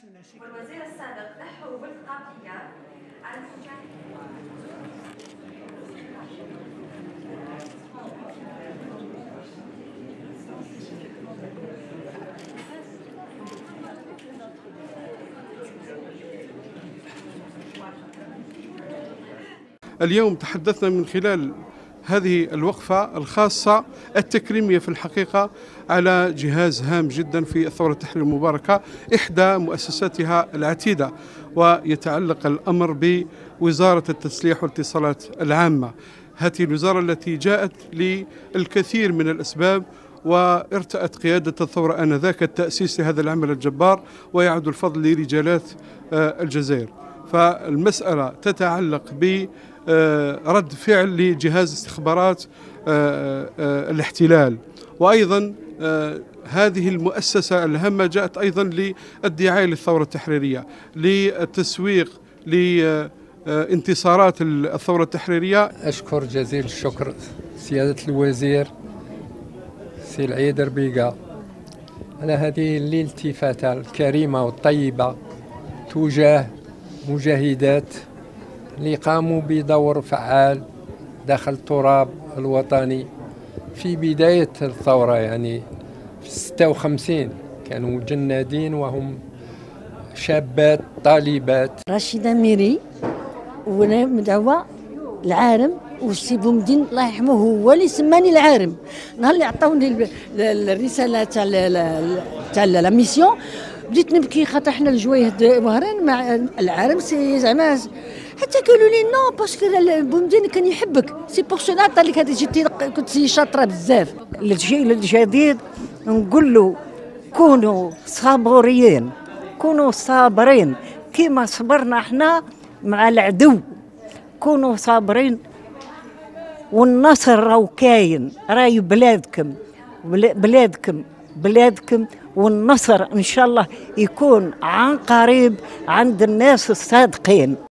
والوزير السابق نحوا بالقافية على اليوم تحدثنا من خلال هذه الوقفة الخاصة التكريمية في الحقيقة على جهاز هام جدا في الثورة التحريرية المباركة، إحدى مؤسساتها العتيدة، ويتعلق الأمر بوزارة التسليح والاتصالات العامة. هذه الوزارة التي جاءت للكثير من الأسباب وارتأت قيادة الثورة آنذاك التأسيس لهذا العمل الجبار، ويعود الفضل لرجالات الجزائر. فالمسألة تتعلق برد فعل لجهاز استخبارات الاحتلال، وأيضا هذه المؤسسة الهامة جاءت أيضا للدعاية للثورة التحريرية، للتسويق لانتصارات الثورة التحريرية. أشكر جزيل الشكر سيادة الوزير سي العيد ربيقة على هذه الالتفاتة الكريمة والطيبة تجاه مجاهدات اللي قاموا بدور فعال داخل التراب الوطني في بداية الثورة، يعني في 56 كانوا جنادين وهم شابات طالبات. رشيدة ميري، وانا مدعوة العارم والسي بومدين الله يرحمه هو اللي سماني العارم. نهار اللي عطاوني الرسالة تاع لا ميسيون بديت نبكي، خاطر حنا الجوايهد وهران مع العالم سي زعما، حتى قالوا لي نو باسكو بومدين كان يحبك، سي بور سو قال لك هذه جيتي كنت شاطره بزاف. الجيل الجديد نقول له كونوا صابرين، كونوا صابرين كيما صبرنا احنا مع العدو، كونوا صابرين والنصر راهو كاين، راهي بلادكم بلادكم بلادكم، والنصر إن شاء الله يكون عن قريب عند الناس الصادقين.